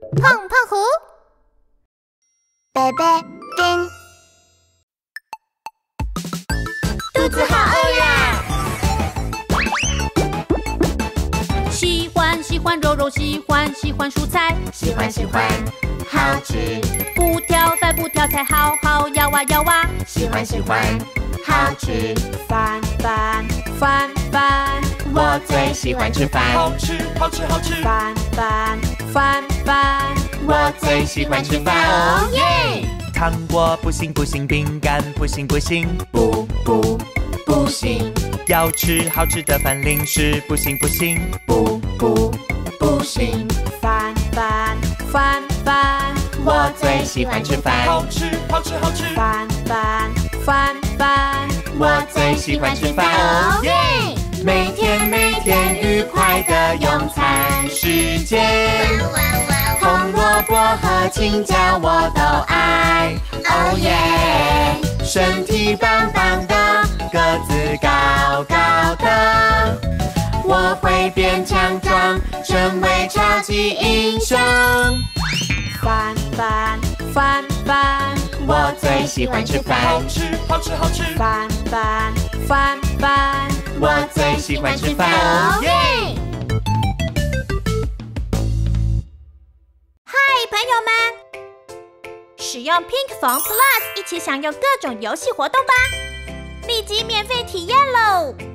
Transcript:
胖胖虎， 贝贝丁， 肚子好饿呀！ 喜欢肉肉，喜欢蔬菜， 喜欢好吃， 不挑饭不挑菜，好好咬啊咬啊， 喜欢好吃， 饭， 我最喜欢吃饭， 好吃， 饭， 我最喜欢吃饭，哦耶！ 糖果不行，饼干不行， 不行， 要吃好吃的饭，零食不行， 不行， 饭， 我最喜欢吃饭， 好吃， 饭， 我最喜欢吃饭，哦耶！每天愉快的用餐时间，红萝卜和青椒我都爱，哦耶！身体棒棒的，个子高高的，我会变强壮，成为超级英雄。 饭， 我最喜欢吃饭， 好吃， 饭， 我最喜欢吃饭，哦耶！ 嗨，朋友们，使用 Pink Phone Plus 一起享有各种游戏活动吧！立即免费体验喽！